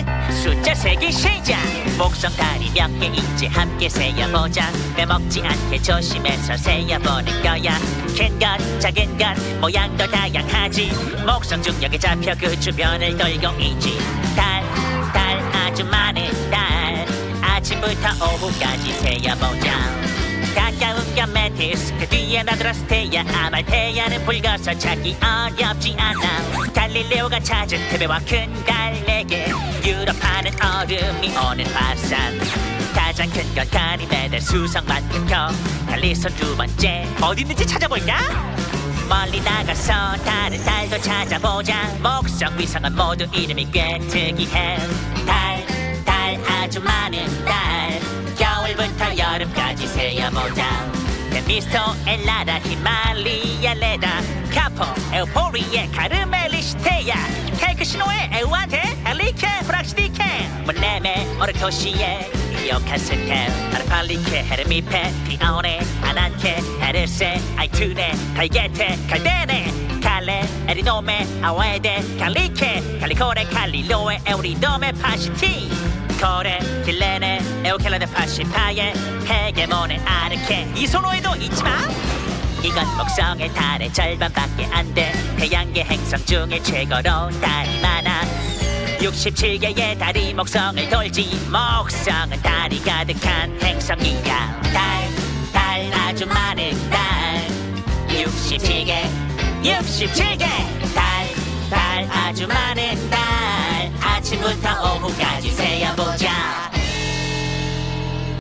숫자 세기 시작. 목성 다리 몇 개인지 함께 세어보자. 빼먹지 않게 조심해서 세어보는 거야. 큰 것 작은 것 모양도 다양하지. 목성 중력에 잡혀 그 주변을 돌고 있지. 달 아주 많은 달. 아침부터 오후까지 세어보자. 가까운 건 메티스, 그 뒤에 나드라스테야. 아말테아는 불거서 찾기 어렵지 않아. 갈릴레오가 찾은 태배와 큰 달 4개. 유럽하는 얼음이 오는 화산. 가장 큰 건 가니메데 수성만큼 커. 갈리손 두 번째. 어디 있는지 찾아볼까? 멀리 나가서 다른 달도 찾아보자. 목성 위성은 모두 이름이 꽤 특이해. 달 아주 많은 달. 겨울부터 여름까지 세어보자. 미스터 엘라다 히말리아 레다 카포 에우포리에 카르멜리시테야 켈크시노에 에우한테 엘리케 프락시디케 문레메 오르토시에 이오카스테 아르팔리케 헤르미페 피오네 아난케 에르세 아이투네 갈게테 갈데네 칼레 에리노메 아웨데 칼리케 칼리코레 칼리로에 에우리노메 파시티 코레 길레네 에오켈라데 파시파예 헤게모네 아르케 이소노에도 있지마. 이건 목성의 달의 절반밖에 안돼. 태양계 행성 중에 최고로 달이 많아. 67개의 달이 목성을 돌지. 목성은 달이 가득한 행성이야. 달 아주 많은 달. 67개 달 아주 많은 달. 아침부터 오후까지 세어보자.